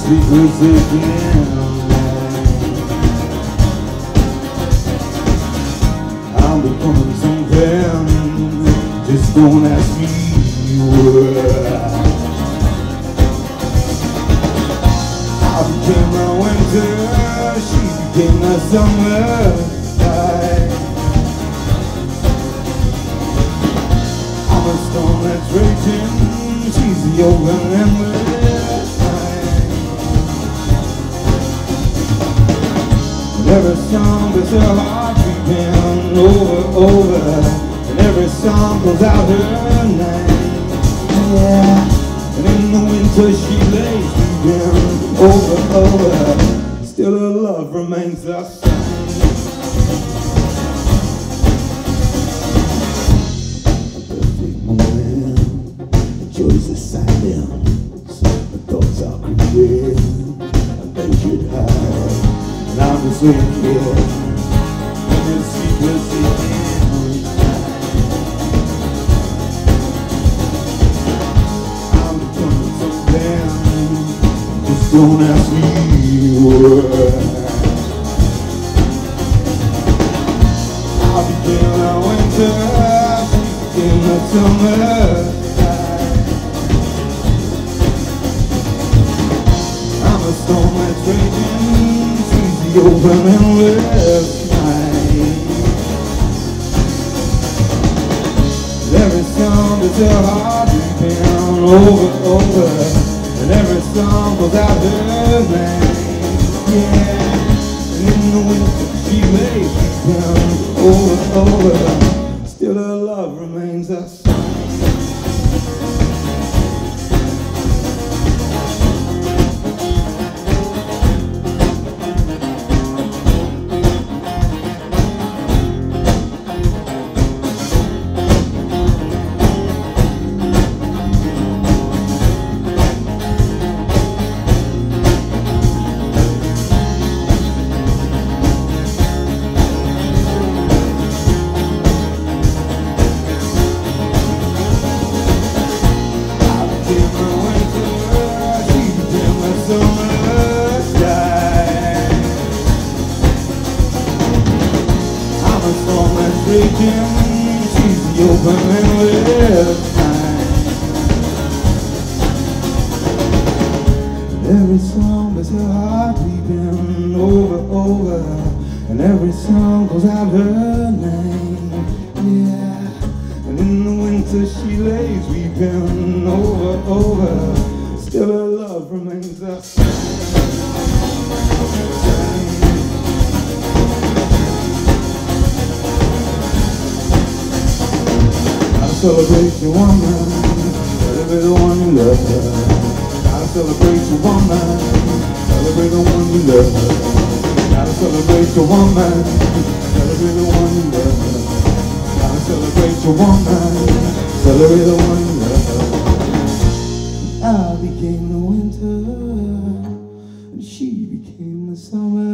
secrets again. I'm becoming something, just don't ask me where. I became my winter, she became my summer. I'm a storm that's raging, she's the open endless night. Every song is her heart beating over, and every song goes out her name. Yeah, and in the winter she lays weeping over, still her love remains the same. Perfect moment, joys are silence, the thoughts are creeping, and they should hide. And I'm just waiting here, in this secrecy I'm becoming something, just don't ask me where. I became a winter, she became a summer. I'm a storm that's raging, she's the open endless night. Every song is her heart beating over, and every song goes out her name. Yeah, and in the winter she lays weeping over, still her love remains the same. She's the open endless night. Every song is her heart beating over, and every song goes out her name. Yeah, and in the winter she lays weeping over, still her love remains the same. Celebrate your woman, celebrate the one you love. Gotta celebrate your woman, celebrate the one you love. Gotta celebrate your woman, celebrate the one you love. Gotta celebrate your woman, celebrate the one you love. I became the winter, and she became the summer.